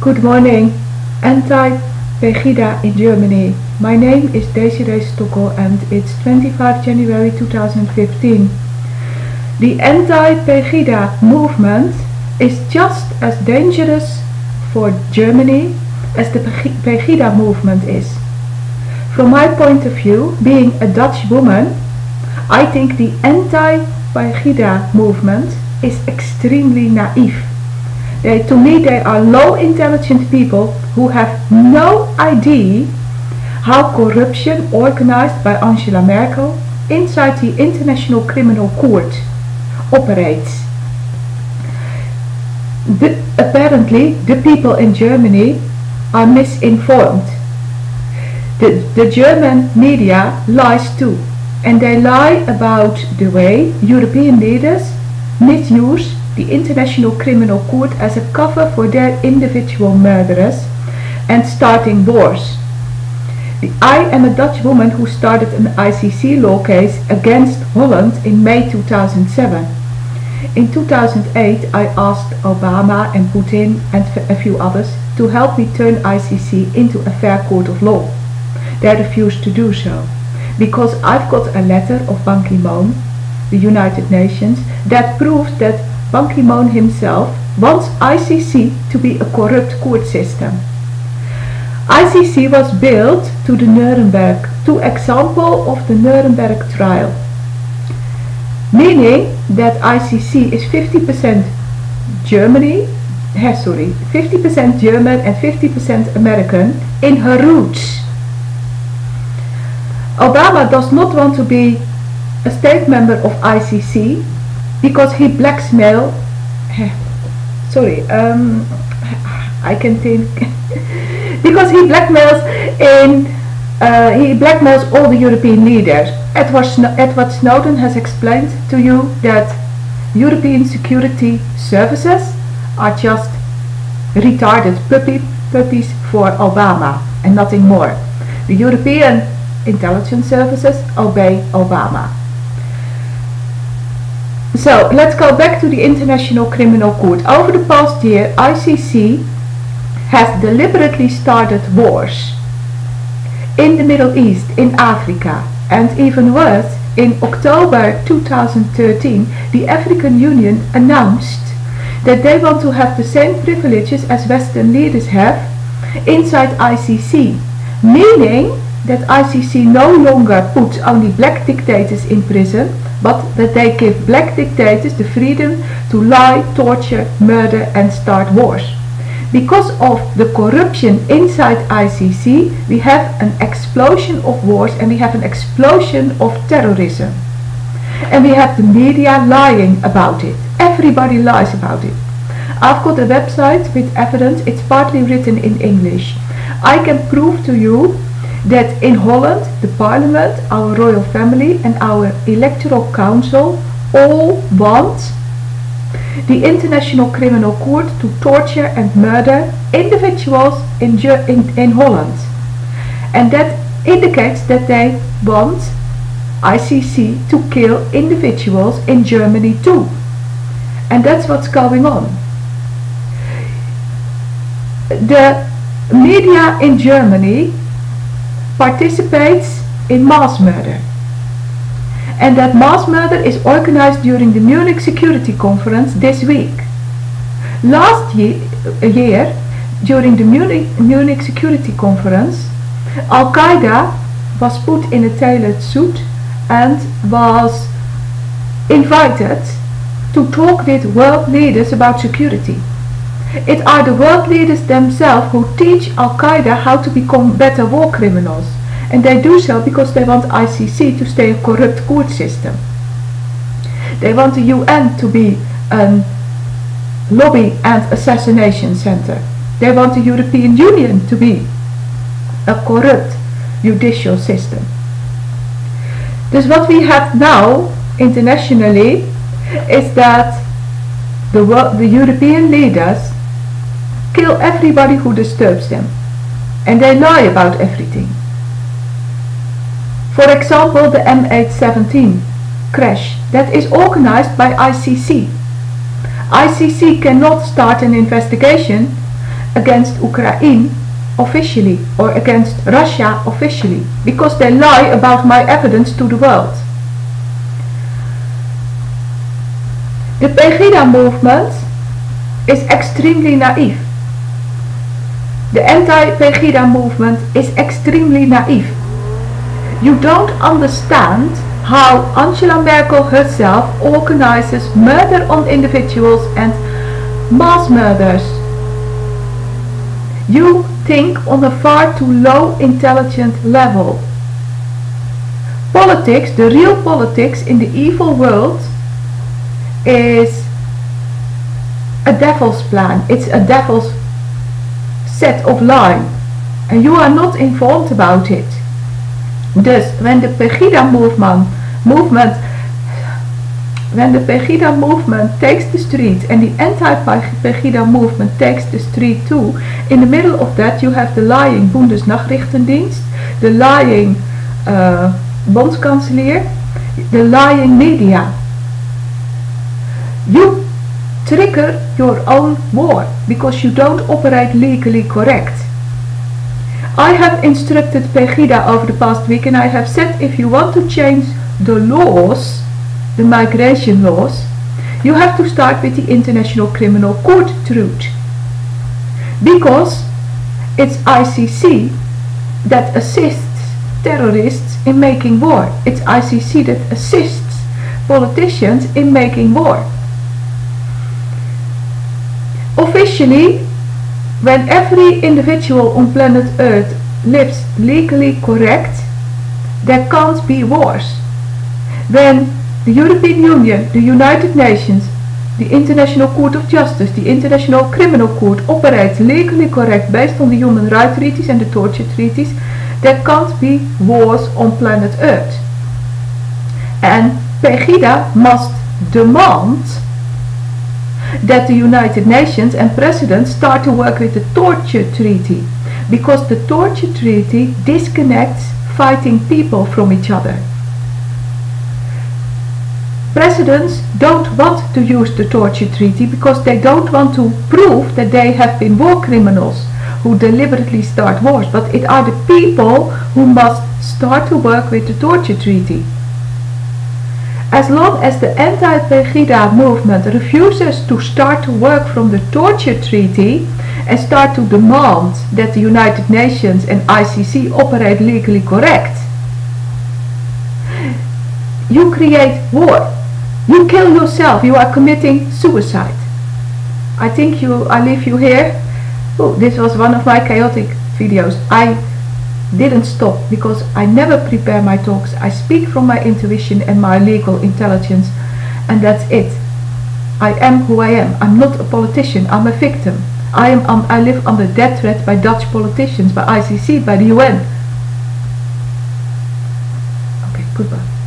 Good morning. Anti-Pegida in Germany. My name is Desiree Stockel and it's 25 January 2015. The anti-Pegida movement is just as dangerous for Germany as the Pegida movement is. From my point of view, being a Dutch woman, I think the anti-Pegida movement is extremely naive. To me, they are low intelligent people who have no idea how corruption organized by Angela Merkel inside the International Criminal Court operates. Apparently, the people in Germany are misinformed. The German media lies too, and they lie about the way European leaders misuse the International Criminal Court as a cover for their individual murderers and starting wars. I am a Dutch woman who started an ICC law case against Holland in May 2007. In 2008 I asked Obama and Putin and a few others to help me turn ICC into a fair court of law. They refused to do so because I've got a letter of Ban Ki-moon, the United Nations, that proves that Ban Ki-moon himself wants ICC to be a corrupt court system. ICC was built to the Nuremberg, to example of the Nuremberg trial, meaning that ICC is 50% 50% German and 50% American in her roots. Obama does not want to be a state member of ICC because he blackmails because he blackmails all the European leaders. Edward Snowden has explained to you that European security services are just retarded puppies for Obama and nothing more. The European intelligence services obey Obama. So let's go back to the International Criminal Court. Over the past year, ICC has deliberately started wars in the Middle East, in Africa, and even worse, in October 2013, the African Union announced that they want to have the same privileges as Western leaders have inside ICC, meaning that ICC no longer puts only black dictators in prison, but that they give black dictators the freedom to lie, torture, murder and start wars. Because of the corruption inside ICC, we have an explosion of wars and we have an explosion of terrorism. And we have the media lying about it. Everybody lies about it. I've got a website with evidence, it's partly written in English. I can prove to you that in Holland, the parliament, our royal family and our electoral council all want the International Criminal Court to torture and murder individuals in Holland. And that indicates that they want ICC to kill individuals in Germany too. And that's what's going on. The media in Germany participates in mass murder, and that mass murder is organized during the Munich Security Conference this week. Last year, during the Munich Security Conference, Al-Qaeda was put in a tailored suit and was invited to talk with world leaders about security. It are the world leaders themselves who teach Al-Qaeda how to become better war criminals, and they do so because they want ICC to stay a corrupt court system. They want the UN to be a lobby and assassination center. They want the European Union to be a corrupt judicial system. Dus what we have now internationally is that the European leaders kill everybody who disturbs them, and they lie about everything. For example, the MH17 crash that is organized by ICC. ICC cannot start an investigation against Ukraine officially or against Russia officially, because they lie about my evidence to the world. The Pegida movement is extremely naive. The anti-Pegida movement is extremely naive. You don't understand how Angela Merkel herself organizes murder on individuals and mass murders. You think on a far too low intelligent level. Politics, the real politics in the evil world, is a devil's plan. It's a devil's set of line, and you are not informed about it. Thus, when the Pegida movement takes the street and the anti-Pegida movement takes the street too, in the middle of that you have the lying Bundesnachrichtendienst, the lying Bondskanselier, the lying media. You trigger your own war because you don't operate legally correct. I have instructed Pegida over the past week, and I have said, if you want to change the laws, the migration laws, you have to start with the International Criminal Court route, because it's ICC that assists terrorists in making war. It's ICC that assists politicians in making war. Officially, when every individual on planet Earth lives legally correct, there can't be wars. When the European Union, the United Nations, the International Court of Justice, the International Criminal Court operates legally correct based on the human rights treaties and the torture treaties, there can't be wars on planet Earth. And Pegida must demand that the United Nations and presidents start to work with the torture treaty, because the torture treaty disconnects fighting people from each other. Presidents don't want to use the torture treaty because they don't want to prove that they have been war criminals who deliberately start wars, but it are the people who must start to work with the torture treaty. As long as the anti-Pegida movement refuses to start to work from the torture treaty and start to demand that the United Nations and ICC operate legally correct, you create war. You kill yourself. You are committing suicide. I think I leave you here. Oh, this was one of my chaotic videos. I didn't stop because I never prepare my talks. I speak from my intuition and my legal intelligence, and that's it. I am who I am. I'm not a politician. I'm a victim. I live under death threat by Dutch politicians, by ICC, by the UN. Okay, goodbye.